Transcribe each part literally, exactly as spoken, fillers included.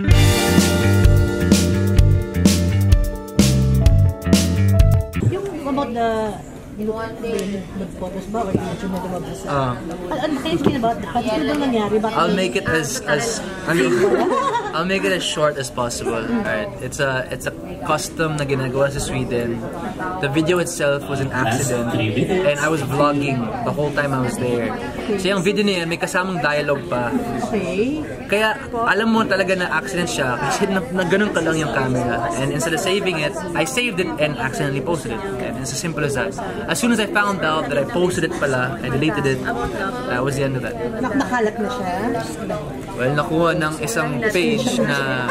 Yung about the good photos ba or yung mo lumabas sa ano kayo about that? Ano ba nangyari? I'll make it as as I mean I'll make it as short as possible. Alright, it's a it's a custom na ginagawa sa Sweden. The video itself was an accident and I was vlogging the whole time I was there. So yung video niya may kasamang dialogue pa. Okay. Kaya alam mo talaga na accident siya kasi na, na ganun ka lang yung camera. And instead of saving it, I saved it and accidentally posted it. And it's as simple as that. As soon as I found out that I posted it pala, I deleted it, that was the end of that. Nakalat na siya? Well, nakuha ng isang page na...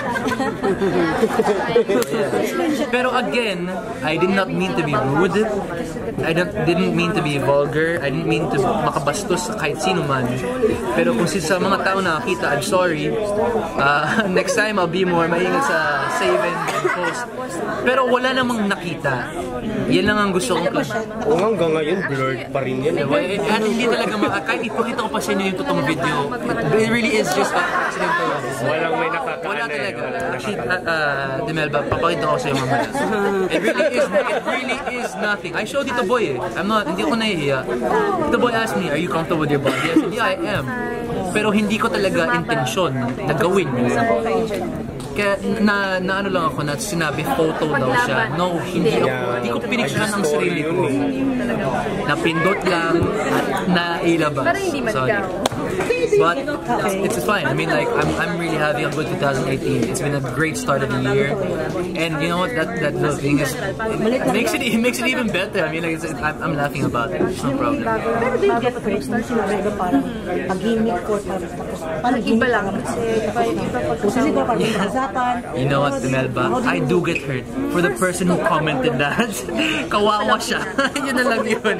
Pero again, I did not mean to be rude. I don't, didn't mean to be vulgar. I didn't mean to makabastos kahit sino man. Pero kung sa mga tao nakakita, I'm sorry. Uh, next time, I'll be more maingat sa save and post. Pero wala namang nakita. Yan lang ang gusto kong claim. Oo, hanggang ngayon, blurred pa rin yan. Eh, at hindi talaga, kahit ipakita ko pa sa inyo yung totoong video, it really is just an accidental. Walang may nakakaana. Wala talaga. Actually, uh, Demelba, papakita ko sa iyo mamaya. It really is, it really is nothing. I showed Tito Boy eh. I'm not, hindi ako nahihiya. Tito Boy asked me, are you comfortable with your body? I said, yeah, I am. Pero hindi ko talaga intensyon na gawin yun. Kaya na, na ano lang ako na sinabi photo daw siya. No, hindi ako. Hindi ko pinicturean ang sarili ko. Napindot lang at nailabas. Sorry. But it's, it's fine. I mean, like I'm, I'm really having a good two thousand eighteen. It's been a great start of the year, and you know what? That that little thing is it makes it it makes it even better. I mean, like it's, it, I'm, I'm laughing about it. It's no problem. Pero do you get hurt nung sinabi ba parang pag-gimmick ko tapos parang iba lang kasi kasi ko parang usapan. You know what, Demelba? I do get hurt for the person who commented that. Kawawa siya. Yun na lang yun.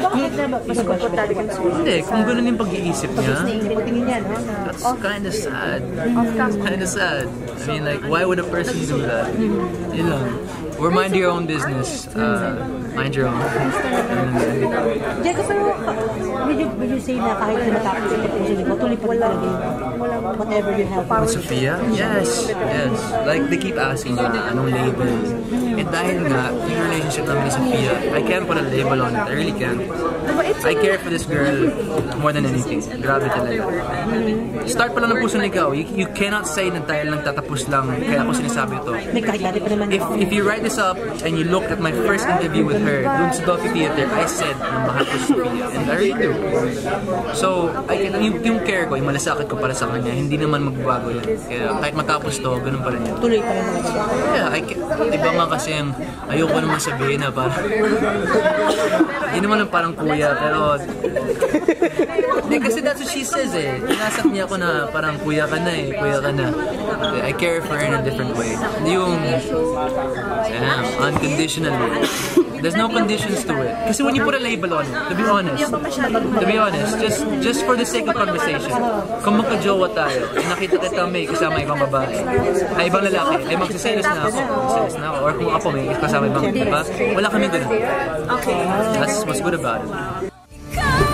Hindi, kung ganun yung pag-iisip niya. That's kind of sad. It's kind of sad. I mean, like, why would a person do that? You know, or mind your own business. Uh, mind your own. Jacob, pero would you say na kahit na matapos ito po siya, tuloy pa talaga whatever you have? With Sophia? Yes. Yes. Like, they keep asking na, anong label? And dahil nga, yung relationship namin ni Sophia, I can't put a label on it. I really can't. I care for this girl more than anything. Grabe talaga. Start pa lang ng puso ng ikaw. You, you cannot say na dahil lang tatapos lang, kaya ako sinasabi ito. If, if you write this up and you look at my first interview with her, dun sa Dolphy Theater, I said na mahal ko si Sophia. And I really do. So, I can, yung, yung care ko, yung malasakit ko para sa kanya, hindi naman magbabago yun. Kaya kahit matapos to, ganun pa rin yun. Tuloy pa rin naman. Yeah, I can, diba nga kasi yung ayoko naman sabihin na parang hindi naman lang parang kuya, pero hindi kasi that's what she says eh. Inasak niya ako na parang kuya ka na eh, kuya ka na. I care for her in a different way. Yung damn, unconditionally. There's no conditions to it. Kasi when you put a label on it, to be honest, to be honest, just just for the sake of conversation, kung magka-jowa tayo, eh, nakita kita may kasama ibang babae, ay ibang lalaki, ay magsiselos na ako, magsiselos na ako, or kung ako may kasama ibang, diba? Wala kami ganun. That's what's good about it.